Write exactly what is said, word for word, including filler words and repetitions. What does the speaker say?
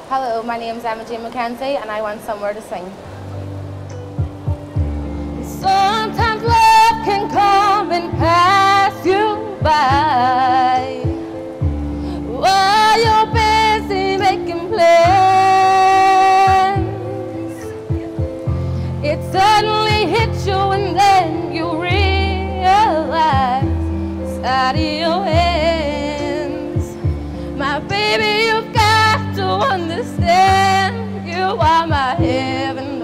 Hello, my name's Jane MacKenzie and I want somewhere to sing. Sometimes love can come and pass you by while you're busy making plans. It suddenly hits you and then you realize it's out of your hands. My baby, you've got to understand, you are my heaven.